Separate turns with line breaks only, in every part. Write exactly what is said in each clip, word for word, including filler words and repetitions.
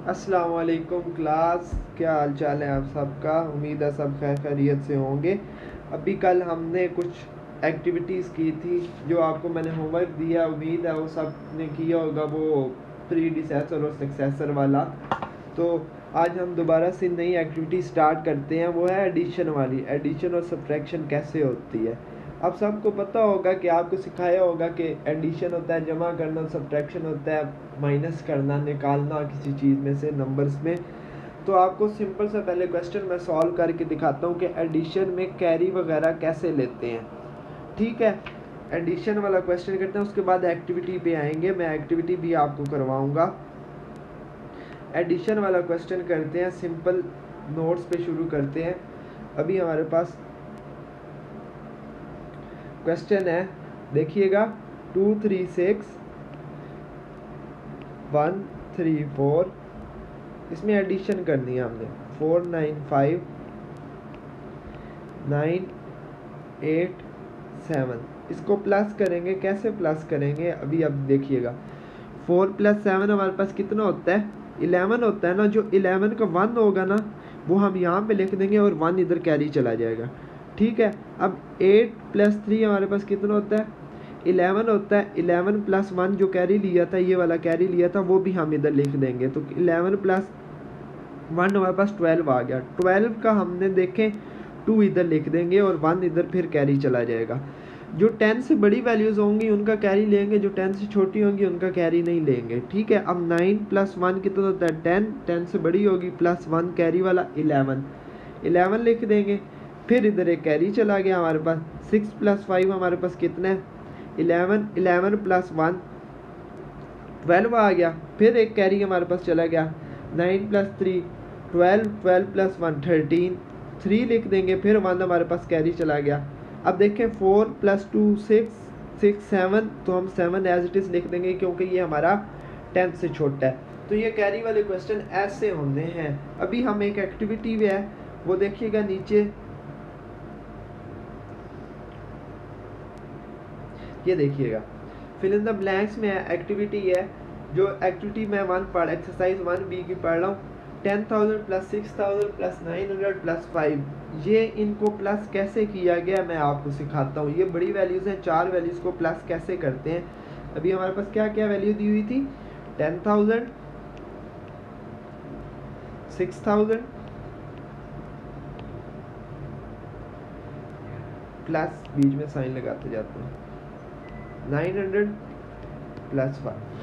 अस्सलाम वालेकुम क्लास, क्या हाल चाल है आप सबका। उम्मीद है सब खैर खैरियत से होंगे। अभी कल हमने कुछ एक्टिविटीज़ की थी जो आपको मैंने होमवर्क दिया, उम्मीद है वो सब ने किया होगा, वो प्रीडिसेसर और सक्सेसर वाला। तो आज हम दोबारा से नई एक्टिविटी स्टार्ट करते हैं, वो है एडिशन वाली। एडिशन और सब्ट्रैक्शन कैसे होती है। अब सबको पता होगा कि आपको सिखाया होगा कि एडिशन होता है जमा करना, सब्ट्रैक्शन होता है माइनस करना, निकालना किसी चीज़ में से नंबर्स में। तो आपको सिंपल सा पहले क्वेश्चन मैं सॉल्व करके दिखाता हूँ कि एडिशन में कैरी वगैरह कैसे लेते हैं। ठीक है, एडिशन वाला क्वेश्चन करते हैं, उसके बाद एक्टिविटी पे आएंगे, मैं एक्टिविटी भी आपको करवाऊँगा। एडिशन वाला क्वेश्चन करते हैं, सिंपल नोट्स पे शुरू करते हैं। अभी हमारे पास क्वेश्चन है, देखिएगा, two three six one three four, इसमें एडिशन करनी है हमने। Four nine five nine eight seven, इसको प्लस करेंगे। कैसे प्लस करेंगे अभी अब देखिएगा। फोर प्लस सेवन हमारे पास कितना होता है, इलेवन होता है ना। जो इलेवन का वन होगा ना वो हम यहाँ पे लिख देंगे और वन इधर कैरी चला जाएगा। ठीक है, अब एट प्लस थ्री हमारे पास कितना होता है, इलेवन होता है। इलेवन प्लस वन जो कैरी लिया था, ये वाला कैरी लिया था, वो भी हम इधर लिख देंगे। तो इलेवन प्लस वन हमारे पास ट्वेल्व आ गया। ट्वेल्व का हमने देखें टू इधर लिख देंगे और वन इधर फिर कैरी चला जाएगा। जो टेन से बड़ी वैल्यूज़ होंगी उनका कैरी लेंगे, जो टेन से छोटी होंगी उनका कैरी नहीं लेंगे। ठीक है, अब नाइन प्लस वन कितना होता है, टेन। टेन से बड़ी होगी, प्लस वन कैरी वाला इलेवन, इलेवन लिख देंगे। फिर इधर एक कैरी चला गया हमारे पास। सिक्स प्लस फाइव हमारे पास कितना है, eleven. Eleven plus one twelve आ गया। फिर एक कैरी हमारे पास चला गया, nine plus three twelve, twelve plus one thirteen, three लिख देंगे। फिर वन हमारे पास कैरी चला गया। अब देखें, four plus two six, six seven, तो हम सेवन एज इट इज़ लिख देंगे क्योंकि ये हमारा टेन से छोटा है। तो ये कैरी वाले क्वेश्चन ऐसे होने हैं। अभी हम एक एक्टिविटी भी है, वो देखिएगा नीचे, ये देखिएगा, फिल इन द ब्लैंक्स में एक्टिविटी है। जो एक्टिविटी मैं वन पढ़ एक्सरसाइज वन बी की पढ़ रहा हूँ। Ten thousand plus six thousand plus nine hundred plus five, ये इनको प्लस कैसे किया गया मैं आपको सिखाता हूँ। ये बड़ी वैल्यूज़ हैं, चार वैल्यूज़ को प्लस कैसे करते हैं। अभी हमारे पास क्या क्या वैल्यू दी हुई थी, ten thousand, six thousand plus, बीच में साइन लगाते जाते हैं, नाइन हंड्रेड प्लस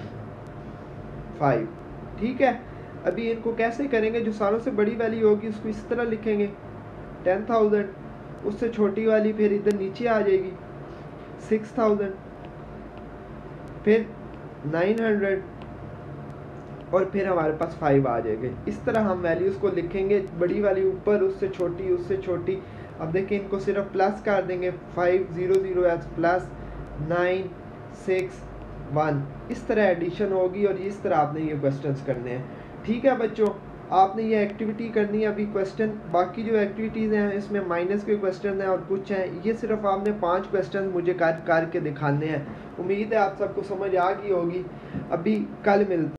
फाइव। ठीक है, अभी इनको कैसे करेंगे, जो सारों से बड़ी वैल्यू होगी उसको इस तरह लिखेंगे, टेन थाउजेंड, उससे छोटी वाली फिर इधर नीचे आ जाएगी, सिक्स थाउजेंड, फिर नाइन हंड्रेड, और फिर हमारे पास फाइव आ जाएंगे। इस तरह हम वैल्यूज़ को लिखेंगे, बड़ी वाली ऊपर, उससे छोटी, उससे छोटी। अब देखिए, इनको सिर्फ प्लस कर देंगे, five zero zero as plus nine six one, इस तरह एडिशन होगी और इस तरह आपने ये क्वेश्चंस करने हैं। ठीक है बच्चों, आपने ये एक्टिविटी करनी है। अभी क्वेश्चन बाकी जो एक्टिविटीज़ हैं इसमें माइनस के क्वेश्चन हैं और कुछ हैं, ये सिर्फ आपने पांच क्वेश्चन मुझे कर करके दिखाने हैं। उम्मीद है आप सबको समझ आ गई होगी। अभी कल मिलते